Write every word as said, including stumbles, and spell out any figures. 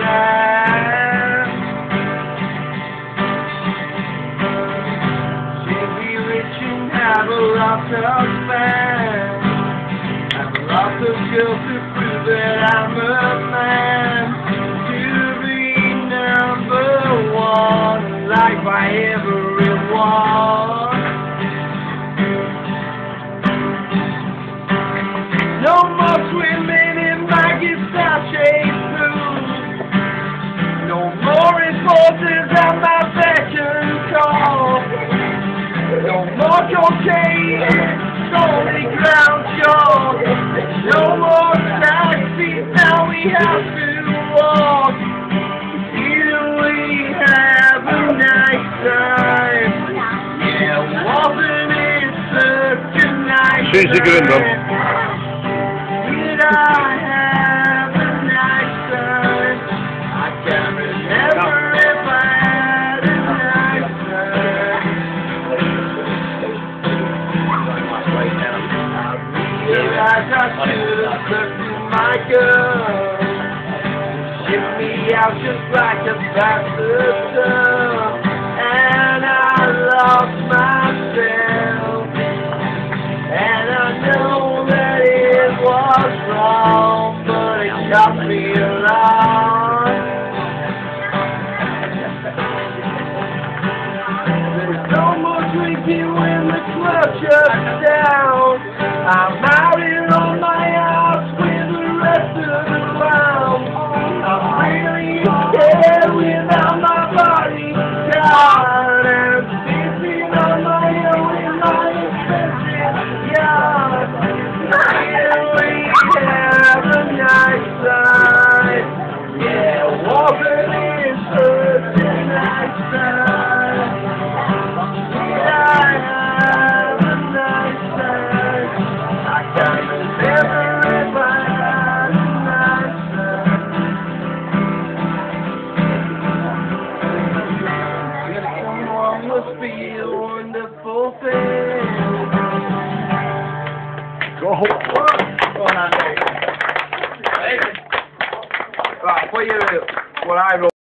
time. She'll be rich and have a lot of fans. Have a lot of girls to prove that I'm a man. To be number one, liked by everyone. No more swimming in my guitar-shaped pool. No more reporters at my beck and call. No more cocaine, only ground chalk. No more taxis, now we have to walk. Either we have a nice time. Yeah, wasn't it such a nice She's a good one. time? I have a nice time. I can't remember if I had a nice time. I realize I should have looked in my girl. Shipped me out just like a bastard son. And I lost myself. And I know that it was wrong, but it got me along. There's no more drinking when the club shuts down. I'm out here on my house with the rest of the clowns. I'm really scared without my body down. And sitting on my own in my expensive yacht. Here we have a nice time. Yeah, wasn't it such a nice time? Did I have a nice time? I can't remember if I had a nice time. Someone must be a wonderful thing. Go. Go on, Andy. Right, what you do? What I wrote.